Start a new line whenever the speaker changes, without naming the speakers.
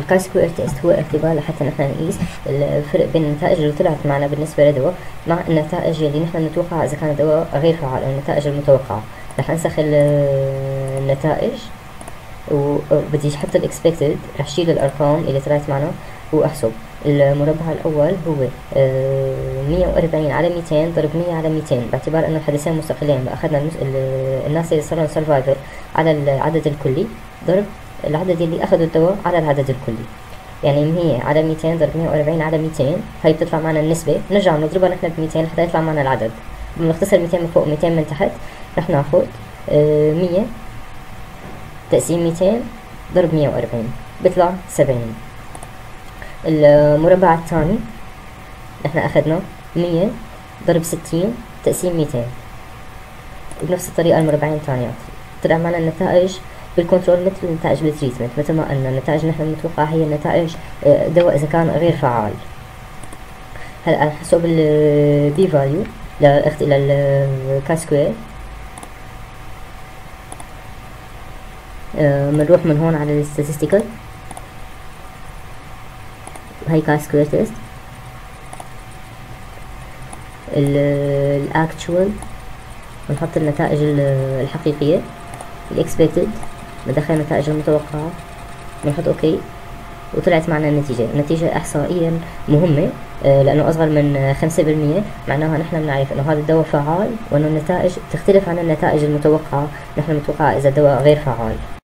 الكاي سكوير تيست هو اختبار لحتى نحن نقيس الفرق بين النتائج اللي طلعت معنا بالنسبة لدواء مع النتائج اللي نحن نتوقع إذا كان الدواء غير فعال أو النتائج المتوقعة. رح أنسخ النتائج وبدي أحط الإكسبكتد، رح شيل الأرقام اللي طلعت معنا وأحسب. المربع الأول هو 140 على 200 ضرب 100 على 200 باعتبار أنه الحدثين مستقلين. أخذنا الناس اللي صاروا سرفايفر على العدد الكلي ضرب العدد اللي أخذوا الدواء على العدد الكلي، يعني 100 على 200 ضرب 140 على 200 هاي بتطلع معنا النسبة. نرجع نضربها نحن ب 200 لحتى يطلع معنا العدد. بنختصر 200 من فوق 200 من تحت، رح ناخد 100 تقسيم 200 ضرب 140 بيطلع 70. المربع الثاني نحن أخذنا 100 ضرب 60 تقسيم 200، وبنفس الطريقة المربعين الثانيات طلع معنا النتائج بالكنترول مثل النتائج بالتريتمنت. مثل ما قلنا النتائج نحن المتوقعة هي النتائج دواء إذا كان غير فعال. هلا نحسب البي فاليو للكاي سكوير. بنروح من هون على الستاتستيكال، هاي كاي سكوير تيست. الاكتشوال بنحط النتائج الحقيقية، الاكسبكتد بدخل النتائج المتوقعة، بنحط اوكي وطلعت معنا النتيجة احصائيا مهمة لانه اصغر من 5%. معناها نحن بنعرف انه هذا الدواء فعال وانه النتائج تختلف عن النتائج المتوقعة. نحن متوقع اذا الدواء غير فعال.